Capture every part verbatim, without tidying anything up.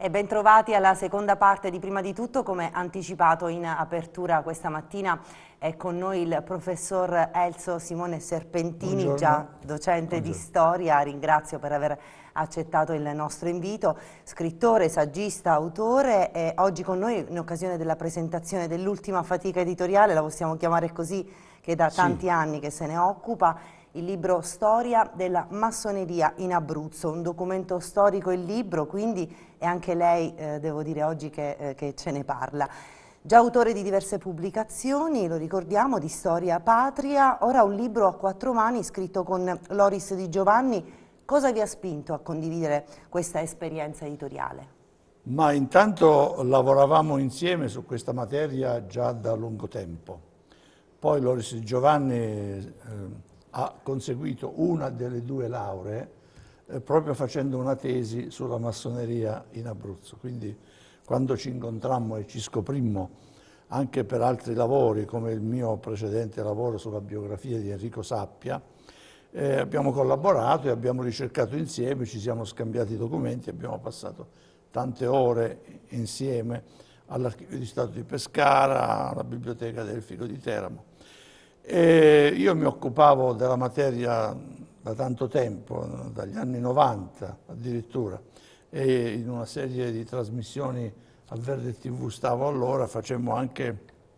E bentrovati alla seconda parte di Prima di Tutto. Come anticipato in apertura questa mattina è con noi il professor Elzo Simone Serpentini, Buongiorno. già docente Buongiorno. di storia. Ringrazio per aver accettato il nostro invito. Scrittore, saggista, autore, e oggi con noi in occasione della presentazione dell'ultima fatica editoriale, la possiamo chiamare così, che da Sì. tanti anni che se ne occupa, il libro Storia della massoneria in Abruzzo, un documento storico il libro, quindi è anche lei, eh, devo dire oggi, che, eh, che ce ne parla. Già autore di diverse pubblicazioni, lo ricordiamo, di Storia Patria, ora un libro a quattro mani scritto con Loris Di Giovanni. Cosa vi ha spinto a condividere questa esperienza editoriale? Ma intanto lavoravamo insieme su questa materia già da lungo tempo. Poi Loris Di Giovanni eh, ha conseguito una delle due lauree eh, proprio facendo una tesi sulla massoneria in Abruzzo. Quindi quando ci incontrammo e ci scoprimmo anche per altri lavori, come il mio precedente lavoro sulla biografia di Enrico Sappia, eh, abbiamo collaborato e abbiamo ricercato insieme, ci siamo scambiati documenti, abbiamo passato tante ore insieme all'Archivio di Stato di Pescara, alla Biblioteca del Filo di Teramo. E io mi occupavo della materia da tanto tempo, dagli anni novanta addirittura, e in una serie di trasmissioni a Verde tivù stavo allora, facemmo anche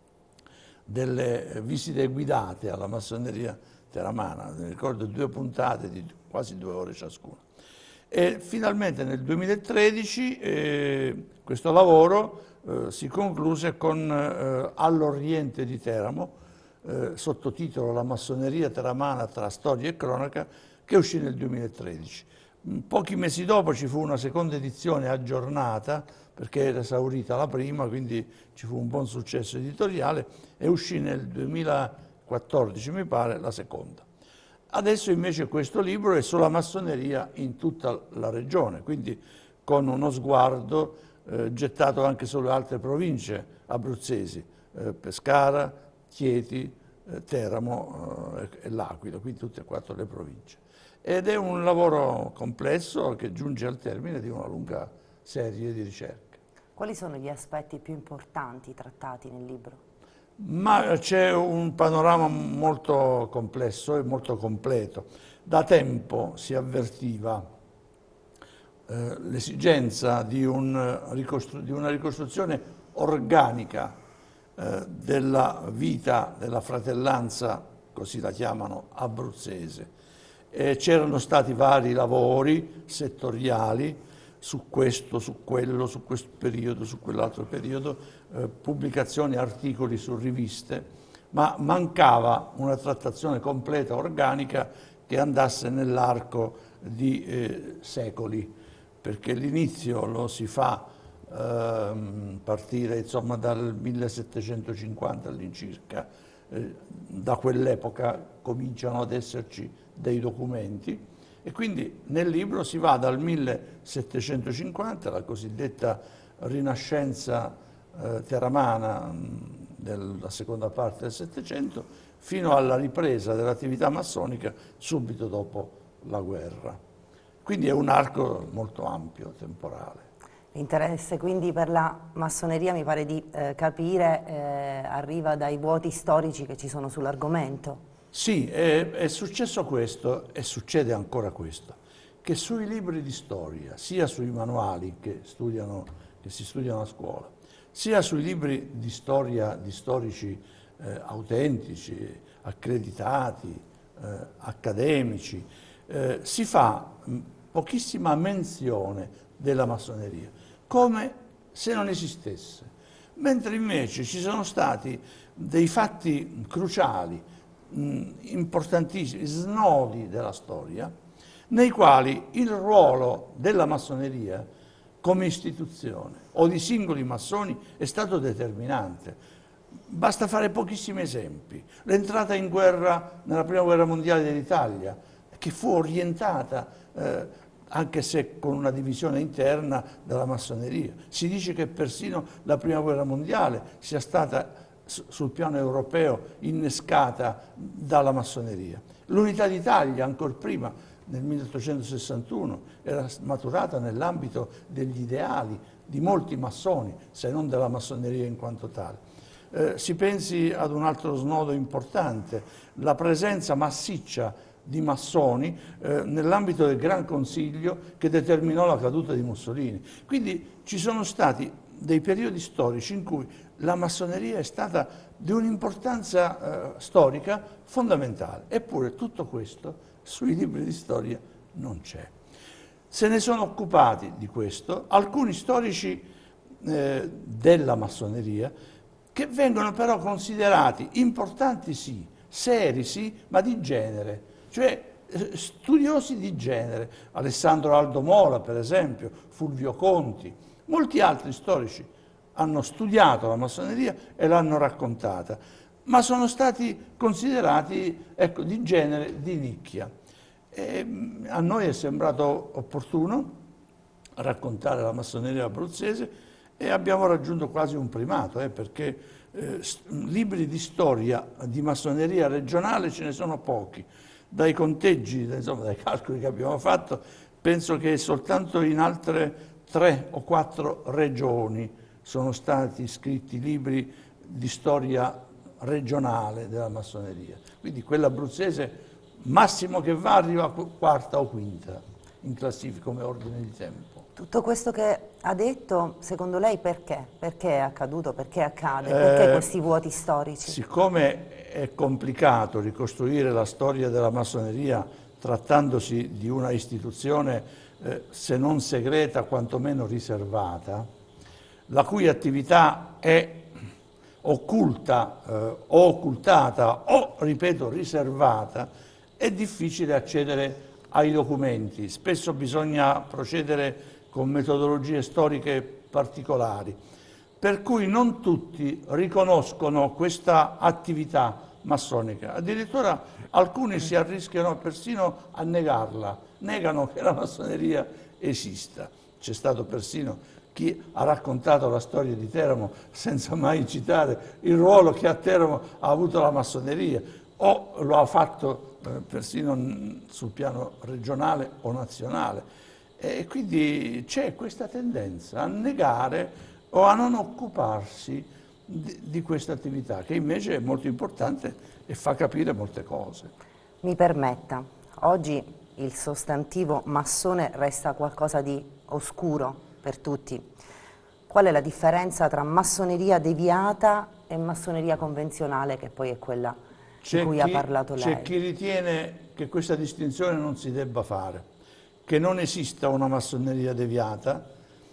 delle visite guidate alla massoneria teramana, mi ricordo due puntate di quasi due ore ciascuna. E finalmente nel duemilatredici eh, questo lavoro eh, si concluse con eh, All'Oriente di Teramo, Eh, sottotitolo La massoneria teramana tra storia e cronaca, che uscì nel duemilatredici. Pochi mesi dopo ci fu una seconda edizione aggiornata, perché era esaurita la prima, quindi ci fu un buon successo editoriale, e uscì nel duemilaquattordici, mi pare, la seconda. Adesso invece questo libro è sulla massoneria in tutta la regione, quindi con uno sguardo eh, gettato anche sulle altre province abruzzesi, eh, Pescara, Chieti, eh, Teramo eh, e L'Aquila, quindi tutte e quattro le province. Ed è un lavoro complesso che giunge al termine di una lunga serie di ricerche. Quali sono gli aspetti più importanti trattati nel libro? Ma c'è un panorama molto complesso e molto completo. Da tempo si avvertiva eh, l'esigenza di, un ricostru- di una ricostruzione organica della vita della fratellanza, così la chiamano, abruzzese. C'erano stati vari lavori settoriali su questo, su quello, su questo periodo, su quell'altro periodo, eh, pubblicazioni, articoli su riviste, ma mancava una trattazione completa, organica, che andasse nell'arco di eh, secoli, perché l'inizio lo si fa partire insomma dal millesettecentocinquanta all'incirca, eh, da quell'epoca cominciano ad esserci dei documenti e quindi nel libro si va dal millesettecentocinquanta, la cosiddetta rinascenza eh, teramana della seconda parte del Settecento, fino alla ripresa dell'attività massonica subito dopo la guerra. Quindi è un arco molto ampio, temporale. L'interesse quindi per la massoneria, mi pare di eh, capire, eh, arriva dai vuoti storici che ci sono sull'argomento. Sì, è, è successo questo e succede ancora questo, che sui libri di storia, sia sui manuali che, studiano, che si studiano a scuola, sia sui libri di storia di storici eh, autentici, accreditati, eh, accademici, eh, si fa mh, pochissima menzione della massoneria, come se non esistesse, mentre invece ci sono stati dei fatti cruciali, mh, importantissimi, snodi della storia, nei quali il ruolo della massoneria come istituzione o di singoli massoni è stato determinante. Basta fare pochissimi esempi. L'entrata in guerra nella prima guerra mondiale dell'Italia, che fu orientata eh, anche se con una divisione interna della massoneria. Si dice che persino la prima guerra mondiale sia stata sul piano europeo innescata dalla massoneria. L'unità d'Italia, ancora prima, nel milleottocentosessantuno, era maturata nell'ambito degli ideali di molti massoni, se non della massoneria in quanto tale. Eh, si pensi ad un altro snodo importante, la presenza massiccia di massoni eh, nell'ambito del Gran Consiglio che determinò la caduta di Mussolini. Quindi ci sono stati dei periodi storici in cui la massoneria è stata di un'importanza eh, storica fondamentale. Eppure tutto questo sui libri di storia non c'è. Se ne sono occupati di questo alcuni storici eh, della massoneria che vengono però considerati importanti sì, seri sì, ma di genere, cioè eh, studiosi di genere. Alessandro Aldo Mola, per esempio, Fulvio Conti, molti altri storici hanno studiato la massoneria e l'hanno raccontata, ma sono stati considerati, ecco, di genere, di nicchia. E a noi è sembrato opportuno raccontare la massoneria abruzzese e abbiamo raggiunto quasi un primato, eh, perché eh, libri di storia di massoneria regionale ce ne sono pochi. Dai conteggi, insomma, dai calcoli che abbiamo fatto, penso che soltanto in altre tre o quattro regioni sono stati scritti libri di storia regionale della massoneria. Quindi quella abruzzese, massimo che va, arriva a quarta o quinta in classifica come ordine di tempo. Tutto questo che ha detto, secondo lei perché? Perché è accaduto? Perché accade? Perché Eh, questi vuoti storici? Siccome è complicato ricostruire la storia della massoneria trattandosi di una istituzione eh, se non segreta quantomeno riservata, la cui attività è occulta eh, o occultata o, ripeto, riservata, è difficile accedere ai documenti. Spesso bisogna procedere con metodologie storiche particolari, per cui non tutti riconoscono questa attività massonica. Addirittura alcuni si arrischiano persino a negarla, negano che la massoneria esista. C'è stato persino chi ha raccontato la storia di Teramo senza mai citare il ruolo che a Teramo ha avuto la massoneria, o lo ha fatto eh, persino sul piano regionale o nazionale. E quindi c'è questa tendenza a negare o a non occuparsi di, di questa attività, che invece è molto importante e fa capire molte cose. Mi permetta, oggi il sostantivo massone resta qualcosa di oscuro per tutti. Qual è la differenza tra massoneria deviata e massoneria convenzionale, che poi è quella di cui ha parlato lei? C'è chi ritiene che questa distinzione non si debba fare, che non esista una massoneria deviata,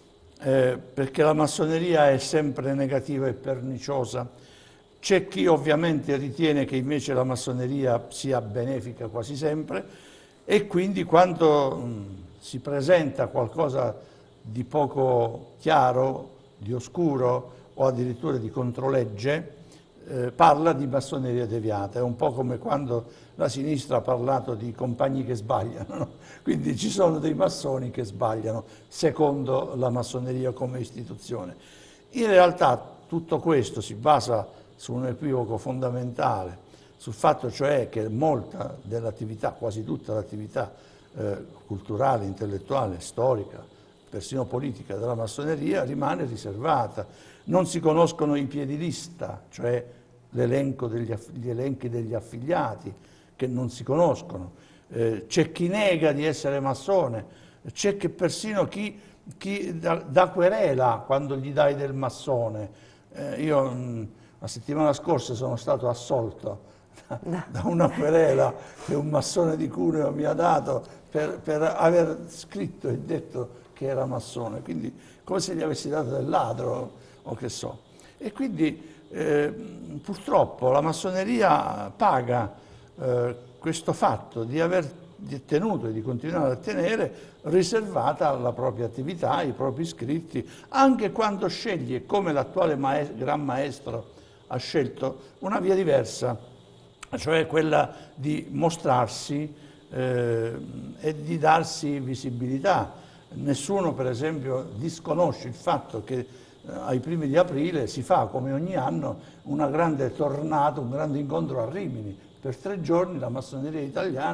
eh, perché la massoneria è sempre negativa e perniciosa. C'è chi ovviamente ritiene che invece la massoneria sia benefica quasi sempre, e quindi quando mh, si presenta qualcosa di poco chiaro, di oscuro o addirittura di controlegge, eh, parla di massoneria deviata. È un po' come quando la sinistra ha parlato di compagni che sbagliano, no? Quindi ci sono dei massoni che sbagliano secondo la massoneria come istituzione. In realtà tutto questo si basa su un equivoco fondamentale, sul fatto cioè che molta dell'attività, quasi tutta l'attività eh, culturale, intellettuale, storica, persino politica della massoneria rimane riservata. Non si conoscono i piedilista, cioè l'elenco degli, gli elenchi degli affiliati, che non si conoscono. Eh, c'è chi nega di essere massone, c'è che persino chi, chi da, da querela quando gli dai del massone. Eh, io mh, la settimana scorsa sono stato assolto da, da una querela che un massone di Cuneo mi ha dato per, per aver scritto e detto che era massone, quindi come se gli avessi dato del ladro o che so. E quindi eh, purtroppo la massoneria paga eh, questo fatto di aver tenuto e di continuare a tenere riservata alla propria attività, ai propri iscritti, anche quando sceglie, come l'attuale maes- Gran Maestro ha scelto, una via diversa, cioè quella di mostrarsi eh, e di darsi visibilità. Nessuno, per esempio, disconosce il fatto che eh, ai primi di aprile si fa, come ogni anno, una grande tornata, un grande incontro a Rimini. Per tre giorni la massoneria italiana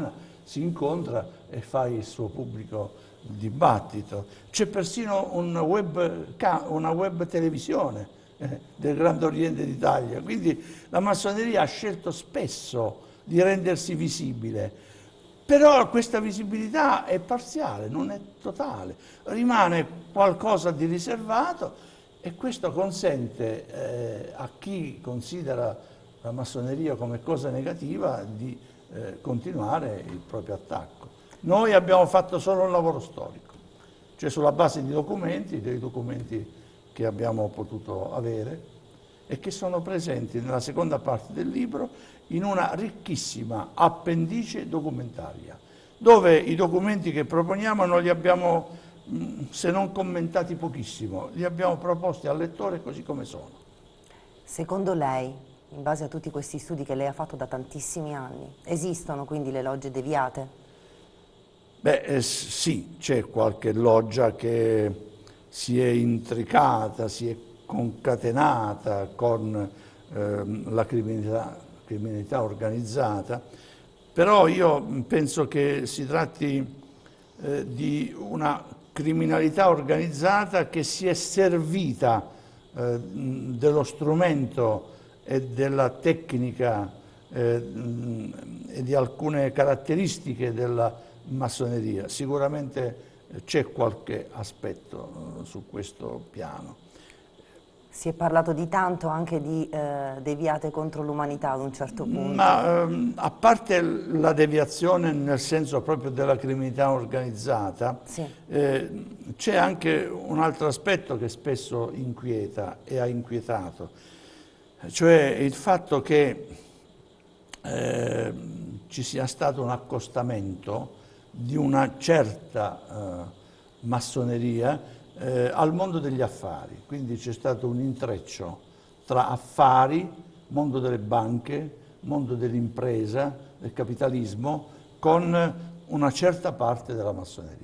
si incontra e fa il suo pubblico dibattito. C'è persino un web, una web televisione eh, del Grande Oriente d'Italia, quindi la massoneria ha scelto spesso di rendersi visibile, però questa visibilità è parziale, non è totale, rimane qualcosa di riservato e questo consente eh, a chi considera la massoneria come cosa negativa di eh, continuare il proprio attacco. Noi abbiamo fatto solo un lavoro storico, cioè sulla base di documenti, dei documenti che abbiamo potuto avere e che sono presenti nella seconda parte del libro in una ricchissima appendice documentaria, dove i documenti che proponiamo non li abbiamo, se non commentati pochissimo, li abbiamo proposti al lettore così come sono. Secondo lei, in base a tutti questi studi che lei ha fatto da tantissimi anni, esistono quindi le logge deviate? Beh, eh, sì, c'è qualche loggia che si è intricata, si è concatenata con ehm, la criminalità, criminalità organizzata, però io penso che si tratti eh, di una criminalità organizzata che si è servita eh, dello strumento e della tecnica eh, e di alcune caratteristiche della massoneria. Sicuramente c'è qualche aspetto su questo piano. Si è parlato di tanto anche di eh, deviate contro l'umanità ad un certo punto. Ma ehm, a parte la deviazione nel senso proprio della criminalità organizzata, sì. eh, c'è anche un altro aspetto che spesso inquieta e ha inquietato, cioè il fatto che eh, ci sia stato un accostamento di una certa eh, massoneria eh, al mondo degli affari, quindi c'è stato un intreccio tra affari, mondo delle banche, mondo dell'impresa, del capitalismo, con una certa parte della massoneria.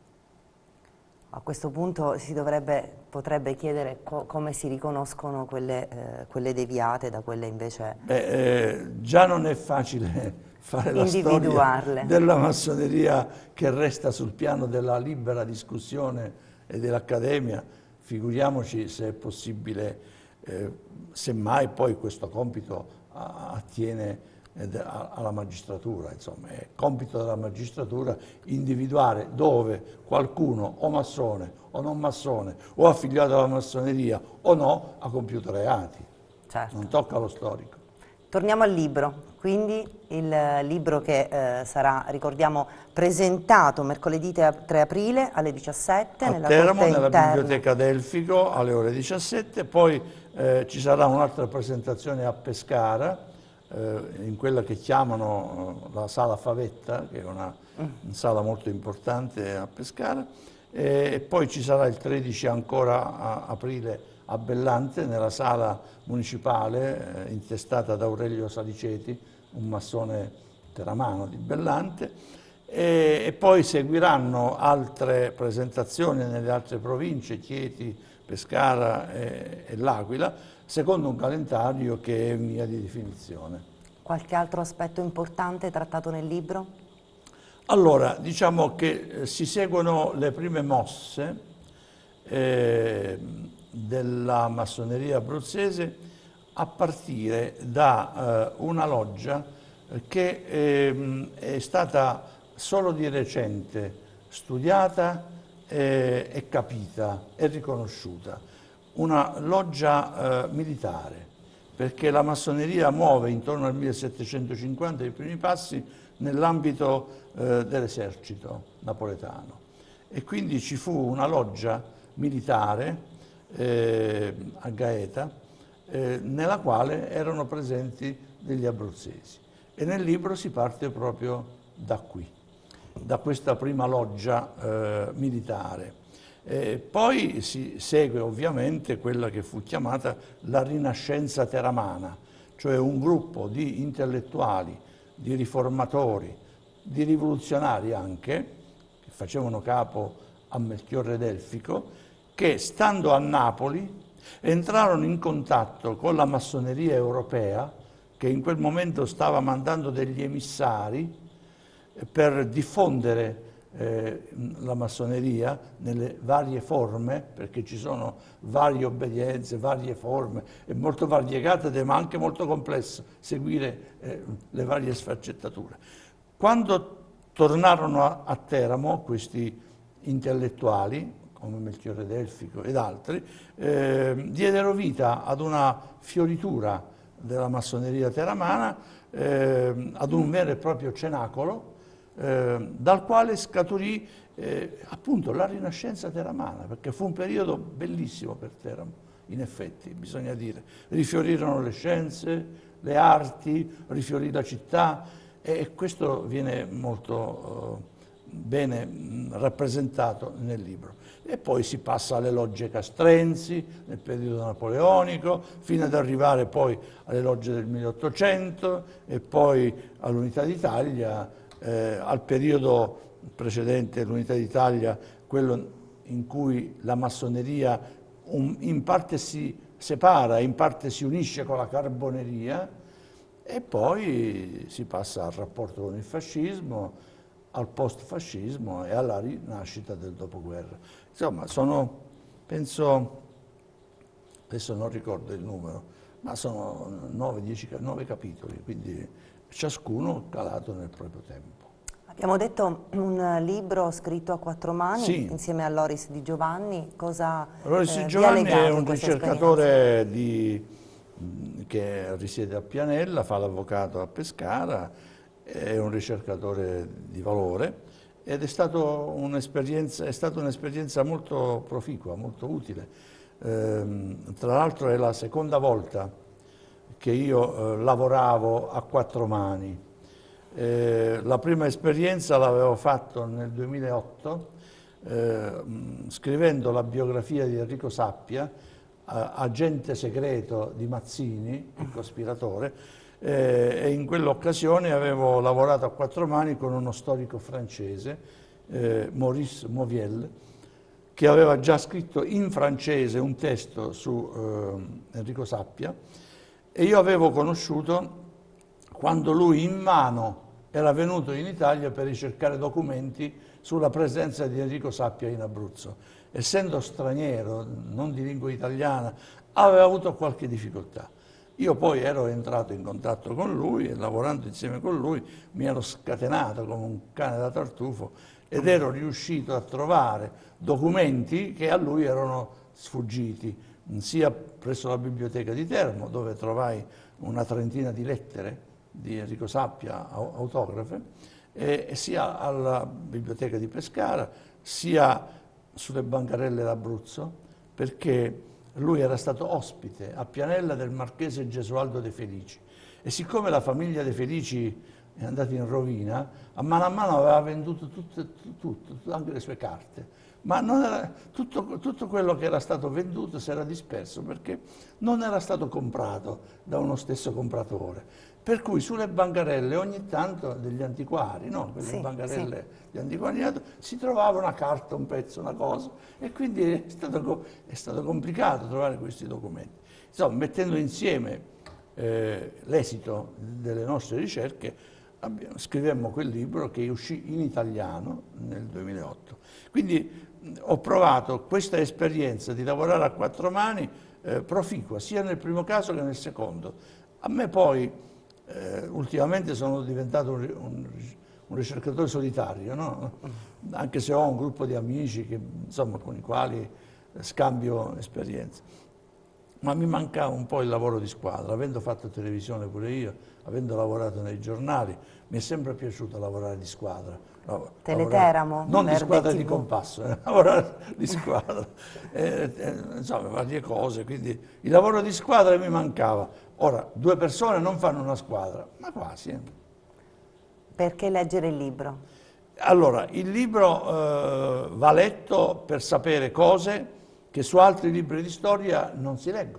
A questo punto si dovrebbe, potrebbe chiedere co come si riconoscono quelle, eh, quelle deviate da quelle invece... Beh, eh, già non è facile fare la storia della massoneria che resta sul piano della libera discussione e dell'accademia, figuriamoci se è possibile, eh, semmai poi questo compito attiene alla magistratura, insomma, è compito della magistratura individuare dove qualcuno o massone o non massone o affiliato alla massoneria o no ha compiuto reati. Certo. Non tocca allo storico. Torniamo al libro, quindi il libro che eh, sarà, ricordiamo, presentato mercoledì tre aprile alle diciassette a nella Teramo, corte nella interna. Biblioteca Delfico alle ore diciassette, poi eh, ci sarà un'altra presentazione a Pescara, eh, in quella che chiamano la Sala Favetta, che è una, una sala molto importante a Pescara, e, e poi ci sarà il tredici ancora a aprile a Bellante, nella sala municipale eh, intestata da Aurelio Saliceti, un massone teramano di Bellante, e, e poi seguiranno altre presentazioni nelle altre province, Chieti, Pescara e, e L'Aquila, secondo un calendario che è in via di definizione. Qualche altro aspetto importante trattato nel libro? Allora, diciamo che eh, si seguono le prime mosse eh, della massoneria abruzzese a partire da eh, una loggia che eh, è stata solo di recente studiata eh, e capita e riconosciuta, una loggia eh, militare, perché la massoneria muove intorno al millesettecentocinquanta i primi passi nell'ambito eh, dell'esercito napoletano e quindi ci fu una loggia militare eh, a Gaeta eh, nella quale erano presenti degli abruzzesi e nel libro si parte proprio da qui, da questa prima loggia eh, militare. E poi si segue ovviamente quella che fu chiamata la Rinascenza teramana, cioè un gruppo di intellettuali, di riformatori, di rivoluzionari anche, che facevano capo a Melchiorre Delfico, che stando a Napoli entrarono in contatto con la massoneria europea, che in quel momento stava mandando degli emissari per diffondere eh, la massoneria nelle varie forme, perché ci sono varie obbedienze, varie forme, è molto variegata ed è anche molto complesso seguire eh, le varie sfaccettature. Quando tornarono a, a Teramo questi intellettuali, come Melchiorre Delfico ed altri, eh, diedero vita ad una fioritura della massoneria teramana, eh, ad un vero e proprio cenacolo, eh, dal quale scaturì eh, appunto la Rinascenza teramana, perché fu un periodo bellissimo per Teramo, in effetti, bisogna dire. Rifiorirono le scienze, le arti, rifiorì la città, e questo viene molto eh, bene mh, rappresentato nel libro. E poi si passa alle logge castrensi nel periodo napoleonico, fino ad arrivare poi alle logge del milleottocento e poi all'Unità d'Italia, eh, al periodo precedente l'Unità d'Italia, quello in cui la massoneria un, in parte si separa, in parte si unisce con la carboneria, e poi si passa al rapporto con il fascismo, al post-fascismo e alla rinascita del dopoguerra. Insomma, sono, penso, adesso non ricordo il numero, ma sono nove dieci capitoli, quindi ciascuno calato nel proprio tempo. Abbiamo detto un libro scritto a quattro mani, sì, insieme a Loris Di Giovanni. Cosa Loris Di eh, Giovanni vi ha legato è un ricercatore di, che risiede a Pianella, fa l'avvocato a Pescara, è un ricercatore di valore ed è stata un'esperienza un molto proficua, molto utile. Ehm, tra l'altro è la seconda volta che io eh, lavoravo a quattro mani. Eh, la prima esperienza l'avevo fatto nel duemilaotto, eh, scrivendo la biografia di Enrico Sappia, agente segreto di Mazzini, il cospiratore, eh, e in quell'occasione avevo lavorato a quattro mani con uno storico francese, eh, Maurice Mauviel, che aveva già scritto in francese un testo su eh, Enrico Sappia, e io avevo conosciuto quando lui in mano era venuto in Italia per ricercare documenti sulla presenza di Enrico Sappia in Abruzzo. Essendo straniero, non di lingua italiana, aveva avuto qualche difficoltà. Io poi ero entrato in contatto con lui e lavorando insieme con lui mi ero scatenato come un cane da tartufo ed ero riuscito a trovare documenti che a lui erano sfuggiti, sia presso la biblioteca di Teramo, dove trovai una trentina di lettere di Enrico Sappia autografe, e sia alla biblioteca di Pescara, sia sulle bancarelle d'Abruzzo, perché lui era stato ospite a Pianella del marchese Gesualdo De Felici, e siccome la famiglia De Felici è andata in rovina, a mano a mano aveva venduto tutto, tutto, anche le sue carte, ma non era, tutto, tutto quello che era stato venduto si era disperso perché non era stato comprato da uno stesso compratore. Per cui sulle bancarelle ogni tanto degli antiquari, no? Quelle sì, bancarelle sì. di antiquariato, si trovava una carta, un pezzo, una cosa, e quindi è stato, è stato complicato trovare questi documenti. Insomma, mettendo insieme eh, l'esito delle nostre ricerche, abbiamo, scrivemmo quel libro che uscì in italiano nel duemilaotto. Quindi mh, ho provato questa esperienza di lavorare a quattro mani eh, proficua, sia nel primo caso che nel secondo. A me poi Eh, ultimamente sono diventato un, un, un ricercatore solitario, no? Anche se ho un gruppo di amici che, insomma, con i quali scambio esperienze. Ma mi mancava un po' il lavoro di squadra, avendo fatto televisione pure io, avendo lavorato nei giornali, mi è sempre piaciuto lavorare di squadra. Teleteramo, non di squadra di compasso, eh, lavorare di squadra, eh, eh, insomma varie cose, quindi il lavoro di squadra mi mancava. Ora, due persone non fanno una squadra, ma quasi. Eh. Perché leggere il libro? Allora, il libro eh, va letto per sapere cose che su altri libri di storia non si leggono,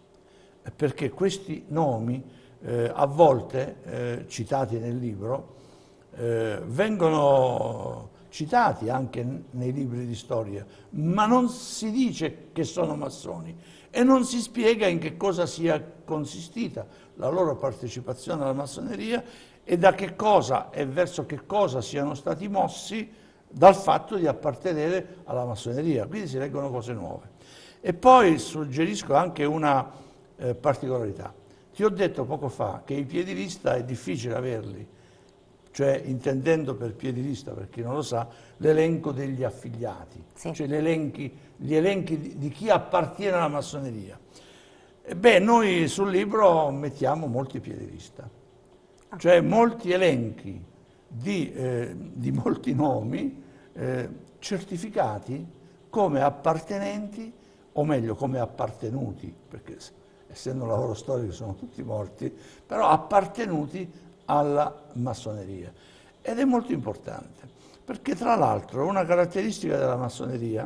perché questi nomi, eh, a volte, eh, citati nel libro, eh, vengono citati anche nei libri di storia, ma non si dice che sono massoni e non si spiega in che cosa sia consistita la loro partecipazione alla massoneria e da che cosa e verso che cosa siano stati mossi dal fatto di appartenere alla massoneria. Quindi si leggono cose nuove. E poi suggerisco anche una eh, particolarità. Ti ho detto poco fa che i piedilista è difficile averli, cioè intendendo per piedilista, per chi non lo sa, l'elenco degli affiliati, sì. Cioè gli elenchi, gli elenchi di, di chi appartiene alla massoneria. E beh, noi sul libro mettiamo molti piedilista, ah. Cioè molti elenchi di, eh, di molti nomi eh, certificati come appartenenti, o meglio come appartenuti, perché essendo un lavoro storico sono tutti morti, però appartenuti alla massoneria. Ed è molto importante, perché tra l'altro una caratteristica della massoneria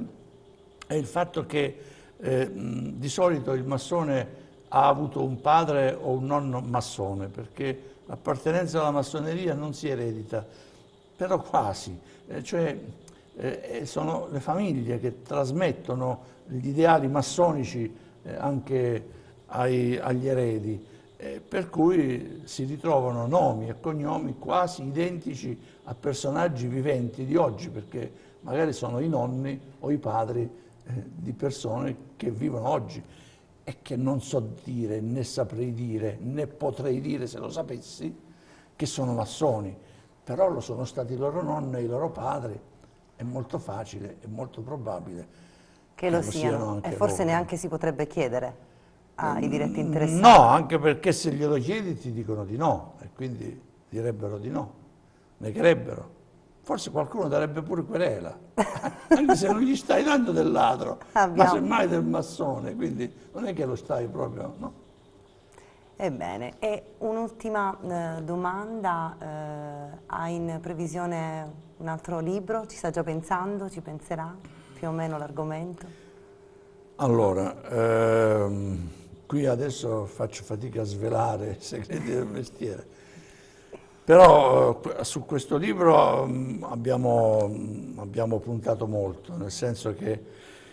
è il fatto che eh, di solito il massone ha avuto un padre o un nonno massone, perché l'appartenenza alla massoneria non si eredita, però quasi, eh, cioè eh, sono le famiglie che trasmettono gli ideali massonici eh, anche ai, agli eredi, eh, per cui si ritrovano nomi e cognomi quasi identici a personaggi viventi di oggi, perché magari sono i nonni o i padri eh, di persone che vivono oggi e che non so dire, né saprei dire, né potrei dire se lo sapessi, che sono massoni, però lo sono stati i loro nonni e i loro padri. È molto facile, è molto probabile che lo, lo siano, siano anche e forse loro. Neanche si potrebbe chiedere ai diretti interessati. No, anche perché se glielo chiedi ti dicono di no, e quindi direbbero di no, negherebbero. Forse qualcuno darebbe pure querela, anche se non gli stai dando del ladro, Abbiamo. ma semmai del massone, quindi non è che lo stai proprio, no? Ebbene, e un'ultima eh, domanda, eh, hai in previsione un altro libro? Ci sta già pensando? Ci penserà più o meno l'argomento? Allora, ehm, qui adesso faccio fatica a svelare i segreti del mestiere, però eh, su questo libro mh, abbiamo, mh, abbiamo puntato molto, nel senso che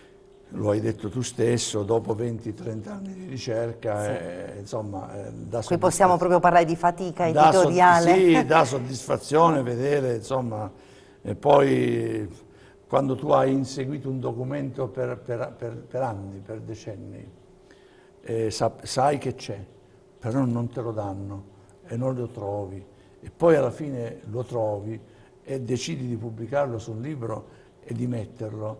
lo hai detto tu stesso, dopo venti trenta anni di ricerca, sì. eh, insomma, eh, da qui possiamo proprio parlare di fatica editoriale. Da so, sì, dà soddisfazione vedere, insomma, e poi quando tu hai inseguito un documento per, per, per, per anni, per decenni, eh, sa, sai che c'è, però non te lo danno e non lo trovi, e poi alla fine lo trovi e decidi di pubblicarlo su un libro e di metterlo.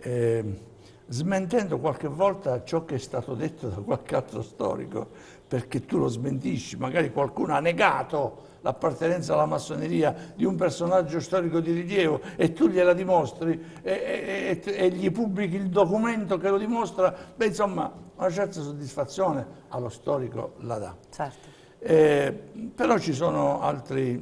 Eh, smentendo qualche volta ciò che è stato detto da qualche altro storico, perché tu lo smentisci, magari qualcuno ha negato l'appartenenza alla massoneria di un personaggio storico di rilievo e tu gliela dimostri e, e, e gli pubblichi il documento che lo dimostra, beh, insomma, una certa soddisfazione allo storico la dà. Certo. Eh, però ci sono altri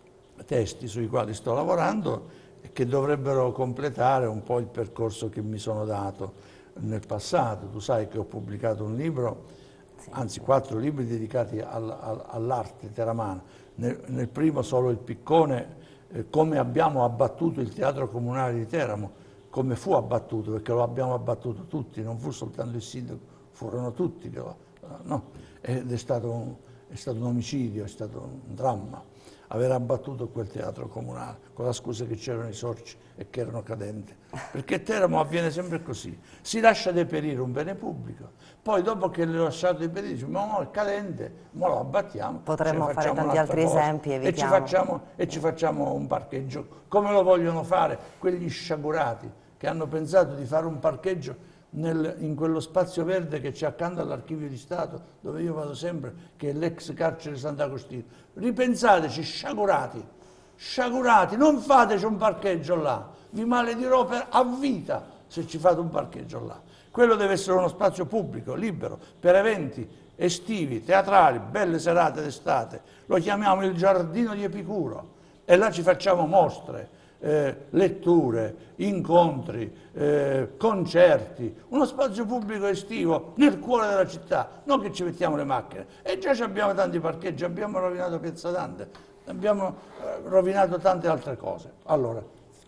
testi sui quali sto lavorando che dovrebbero completare un po' il percorso che mi sono dato nel passato. Tu sai che ho pubblicato un libro, sì, anzi quattro libri dedicati al, al, all'arte teramana. Nel, nel primo solo il piccone, eh, come abbiamo abbattuto il Teatro Comunale di Teramo, come fu abbattuto, perché lo abbiamo abbattuto tutti, non fu soltanto il sindaco, furono tutti che lo, no, ed è stato un, è stato un omicidio, è stato un dramma aver abbattuto quel teatro comunale, con la scusa che c'erano i sorci e che erano cadenti. Perché Teramo avviene sempre così, si lascia deperire un bene pubblico, poi dopo che l'ho lasciato deperire, dice, ma no, è cadente, ma lo abbattiamo. Potremmo fare tanti altri cosa, esempi, evitiamo. E ci, facciamo, e ci facciamo un parcheggio, come lo vogliono fare quegli sciagurati che hanno pensato di fare un parcheggio Nel, in quello spazio verde che c'è accanto all'Archivio di Stato, dove io vado sempre, che è l'ex carcere Sant'Agostino. Ripensateci, sciagurati, sciagurati, non fateci un parcheggio là, vi maledirò per, a vita se ci fate un parcheggio là. Quello deve essere uno spazio pubblico, libero, per eventi estivi, teatrali, belle serate d'estate. Lo chiamiamo il Giardino di Epicuro e là ci facciamo mostre, Eh, letture, incontri, eh, concerti, uno spazio pubblico estivo nel cuore della città, non che ci mettiamo le macchine. E già abbiamo tanti parcheggi, abbiamo rovinato Piazza Dante, abbiamo eh, rovinato tante altre cose. Allora,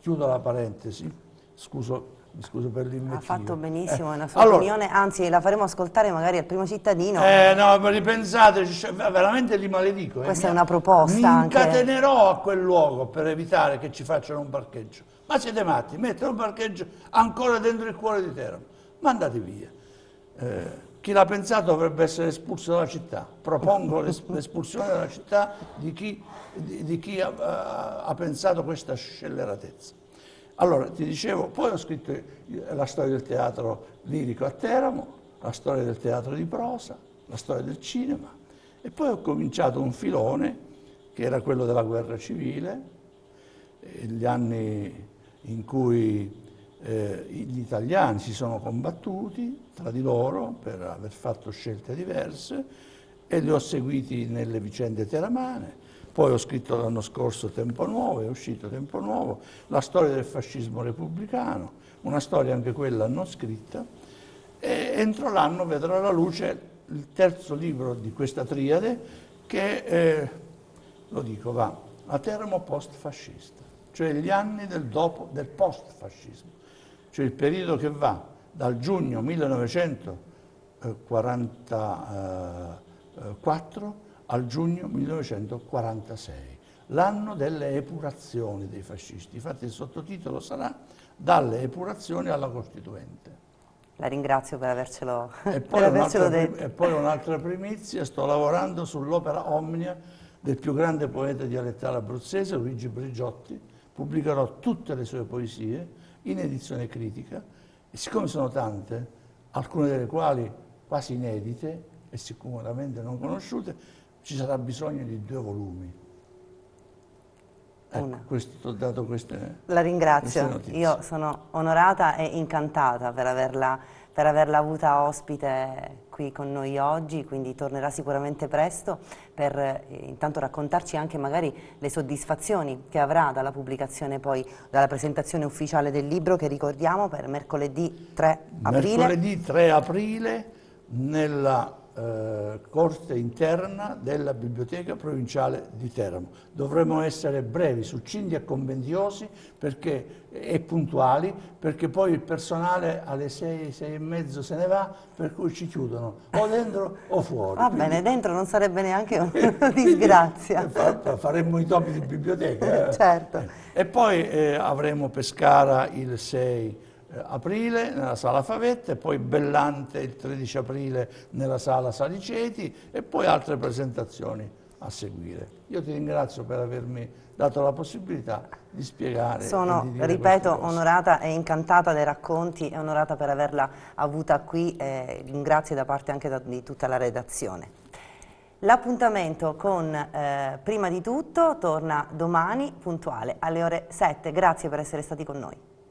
chiudo la parentesi, scuso, mi scuso per l'invectivo. Ha fatto benissimo, eh. è una sua allora, opinione, anzi la faremo ascoltare magari al primo cittadino. Eh no, ma ripensate, cioè, veramente li maledico. Questa eh, è una proposta Mi anche. incatenerò a quel luogo per evitare che ci facciano un parcheggio. Ma siete matti, mettere un parcheggio ancora dentro il cuore di Teramo. Ma andate via. Eh, chi l'ha pensato dovrebbe essere espulso dalla città. Propongo l'espulsione dalla città di chi, di, di chi ha, ha pensato questa scelleratezza. Allora, ti dicevo, poi ho scritto la storia del teatro lirico a Teramo, la storia del teatro di prosa, la storia del cinema, e poi ho cominciato un filone che era quello della guerra civile, gli anni in cui eh, gli italiani si sono combattuti tra di loro per aver fatto scelte diverse, e li ho seguiti nelle vicende teramane. Poi ho scritto l'anno scorso Tempo Nuovo, è uscito Tempo Nuovo, la storia del fascismo repubblicano, una storia anche quella non scritta, e entro l'anno vedrà la luce il terzo libro di questa triade che, eh, lo dico, va a Teramo post-fascista, cioè gli anni del, dopo, del post-fascismo, cioè il periodo che va dal giugno millenovecentoquarantaquattro al giugno millenovecentoquarantasei, l'anno delle epurazioni dei fascisti. Infatti il sottotitolo sarà Dalle epurazioni alla Costituente. La ringrazio per avercelo, E per poi, avercelo un'altra, detto. e poi un'altra primizia, sto lavorando sull'opera Omnia del più grande poeta dialettale abruzzese, Luigi Brigiotti. Pubblicherò tutte le sue poesie in edizione critica, e siccome sono tante, alcune delle quali quasi inedite e sicuramente non conosciute, ci sarà bisogno di due volumi. Ecco, questo, ho dato queste, La ringrazio, queste notizie. Io sono onorata e incantata per averla, per averla avuta ospite qui con noi oggi, quindi tornerà sicuramente presto per eh, intanto raccontarci anche magari le soddisfazioni che avrà dalla pubblicazione, poi dalla presentazione ufficiale del libro, che ricordiamo per mercoledì tre aprile. Mercoledì tre aprile nella Eh, corte interna della Biblioteca Provinciale di Teramo. Dovremo essere brevi, succinti e compendiosi perché, e puntuali, perché poi il personale alle sei, sei e mezzo se ne va, per cui ci chiudono o dentro o fuori. Va quindi, bene, dentro non sarebbe neanche una disgrazia. Fa, faremmo i topi di biblioteca. Eh. Certo. E poi eh, avremo Pescara il sei aprile nella Sala Favette, poi Bellante il tredici aprile nella Sala Saliceti, e poi altre presentazioni a seguire. Io ti ringrazio per avermi dato la possibilità di spiegare. Sono, e di dire ripeto, onorata e incantata dei racconti, e onorata per averla avuta qui, e ringrazio da parte anche da, di tutta la redazione. L'appuntamento con eh, Prima di tutto torna domani puntuale alle ore sette. Grazie per essere stati con noi.